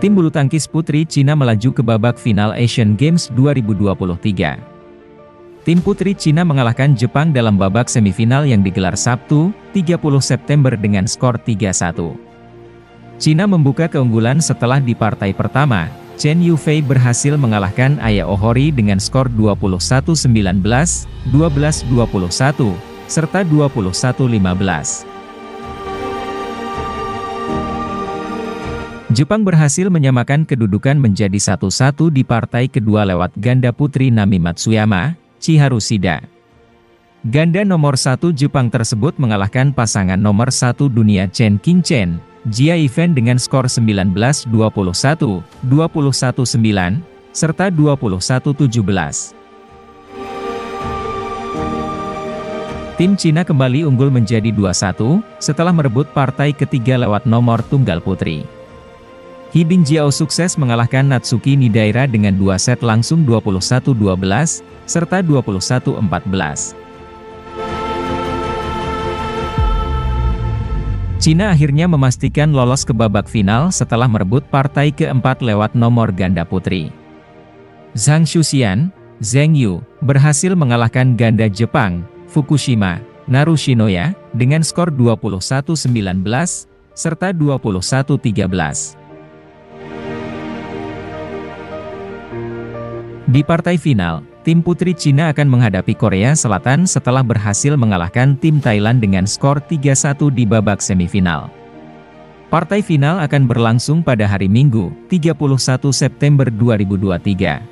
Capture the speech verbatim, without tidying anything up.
Tim bulu tangkis putri Cina melaju ke babak final Asian Games dua ribu dua puluh tiga. Tim putri Cina mengalahkan Jepang dalam babak semifinal yang digelar Sabtu, tiga puluh September dengan skor tiga satu. Cina membuka keunggulan setelah di partai pertama, Chen Yufei berhasil mengalahkan Aya Ohori dengan skor dua puluh satu sembilan belas, dua belas dua puluh satu, serta dua puluh satu lima belas. Jepang berhasil menyamakan kedudukan menjadi satu satu di partai kedua lewat ganda putri Nami Matsuyama, Chiharu Shida. Ganda nomor satu Jepang tersebut mengalahkan pasangan nomor satu dunia Chen Qingchen, Jia Yifan dengan skor sembilan belas dua puluh satu, dua puluh satu sembilan, serta dua puluh satu tujuh belas. Tim Cina kembali unggul menjadi dua satu, setelah merebut partai ketiga lewat nomor tunggal putri. He Bingjiao sukses mengalahkan Natsuki Nidaira dengan dua set langsung dua puluh satu dua belas, serta dua puluh satu empat belas. Cina akhirnya memastikan lolos ke babak final setelah merebut partai keempat lewat nomor ganda putri. Zhang Shuxian, Zheng Yu, berhasil mengalahkan ganda Jepang, Fukushima, Naru Shinoya, dengan skor dua puluh satu sembilan belas, serta dua puluh satu tiga belas. Di partai final, tim putri Cina akan menghadapi Korea Selatan setelah berhasil mengalahkan tim Thailand dengan skor tiga satu di babak semifinal. Partai final akan berlangsung pada hari Minggu, tiga puluh satu September dua ribu dua puluh tiga.